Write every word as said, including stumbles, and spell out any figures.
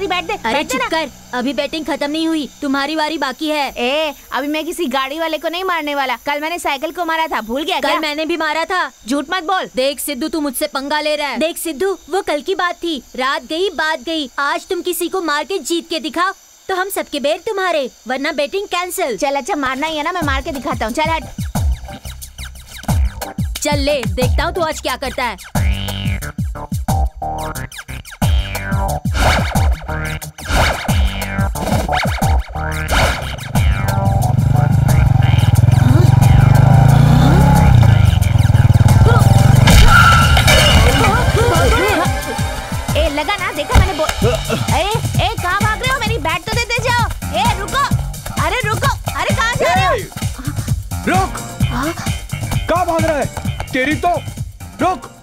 मेरी बैट दे। अरे चुप कर, अभी बैटिंग खत्म नहीं हुई, तुम्हारी बारी बाकी है। ए, अभी मैं किसी गाड़ी वाले को नहीं मारने वाला। कल मैंने साइकिल को मारा था, भूल गया कल क्या? मैंने भी मारा था। झूठ मत बोल। देख सिद्धू, तू मुझसे पंगा ले रहा है। देख सिद्धू, वो कल की बात थी, रात गई बात गई। आज तुम किसी को मार के जीत के दिखाओ तो हम सबके बेट तुम्हारे, वरना बैटिंग कैंसिल। चल अच्छा, मारना ही है ना, मैं मार के दिखाता हूँ। चल हट। चल ले, देखता हूँ तू आज क्या करता है। ए लगा ना, देखा मैंने बोल। ए ए कहाँ भाग रहे हो? मेरी बैट तो देते जाओ। ए रुको, अरे रुको, अरे कहाँ जा रहे हो? रुक, कहाँ भाग रहा है? तेरी तो रुक।